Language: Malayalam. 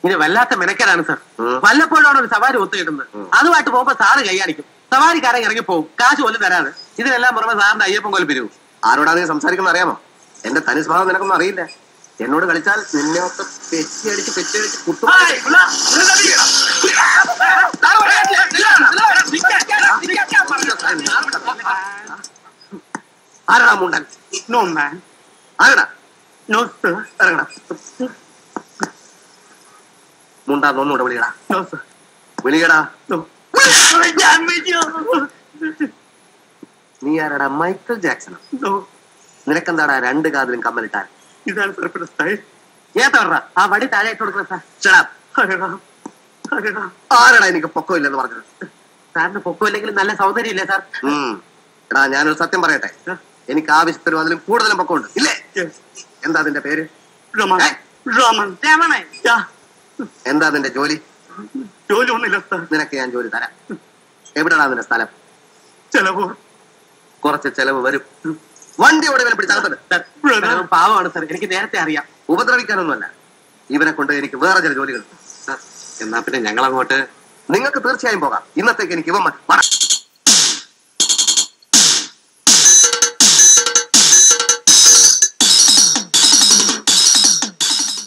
ഇനി വല്ലാത്ത മെനക്കലാണ് സാർ. വല്ലപ്പോഴാണ് ഒരു സവാരി ഒത്തുകിട്ടുന്നത്. അതുമായിട്ട് പോകുമ്പോ സാറ് കൈയാടിക്കും. സവാരിക്കാരൻ ഇറങ്ങി പോകും, കാശ് പോലും തരാതെ. ഇതിനെല്ലാം പുറമെ സാറിന്റെ അയ്യപ്പൻ കോൽ പിരിവും. ആരോടാ നീ സംസാരിക്കുന്ന അറിയാമോ? എന്റെ തനി സ്വഭാവം നിനക്കൊന്നും അറിയില്ല. എന്നോട് കളിച്ചാൽ നിന്നെ ഒക്കെ പെറ്റിയടിച്ച് കുട്ടും. ആരടാ മുണ്ടൻ? No man. ആരടാ? No sir. ഇറങ്ങടാ. മുണ്ടാന്ന് ഒന്നുകൂടെ വിളിയടാ. No sir. വിളിയടാ. നോ. നീ ആരടാ? Michael Jackson? നോ. നിനക്കെന്താടാ രണ്ട് കാതിലും കമ്മലിട്ടാൽ? ഇതാണ് സാർ ഇവിടെ സ്റ്റൈൽ. ഏത്തവറാ ആ വടി താഴെ ഇട്ട് കൊടുക്കണം സാർ. ആരടാ എനിക്ക് പൊക്കമില്ലെന്ന് പറഞ്ഞത്? സാറിന് പൊക്കമില്ലെങ്കിലും നല്ല സൗന്ദര്യം ഇല്ലേ സാർ? എടാ ഞാനൊരു സത്യം പറയട്ടെ, എനിക്ക് ആവശ്യത്തിനും അതിലും കൂടുതലും പൊക്കമുണ്ട് ഇല്ലേ? എന്താ അതിന്റെ പേര്? രമണൻ. എന്താ അതിന്റെ ജോലി? ജോലി ഒന്നുമില്ല സാർ. നിനക്ക് ഞാൻ ജോലി തരാം. എവിടെടാ നിന്റെ സ്ഥലം? ചെലവ്. കുറച്ച് ചെലവ് വരും. വണ്ടി ഓടിവനെ പിടിച്ചകത്തത്. പാവമാണ് സാർ, എനിക്ക് നേരത്തെ അറിയാം. ഉപദ്രവിക്കാനൊന്നുമല്ല, ഇവനെ കൊണ്ട് എനിക്ക് വേറെ ചില ജോലികൾ. എന്നാ പിന്നെ ഞങ്ങൾ അങ്ങോട്ട്. നിങ്ങൾക്ക് തീർച്ചയായും പോകാം. ഇന്നത്തേക്ക് എനിക്ക് ഇവൻ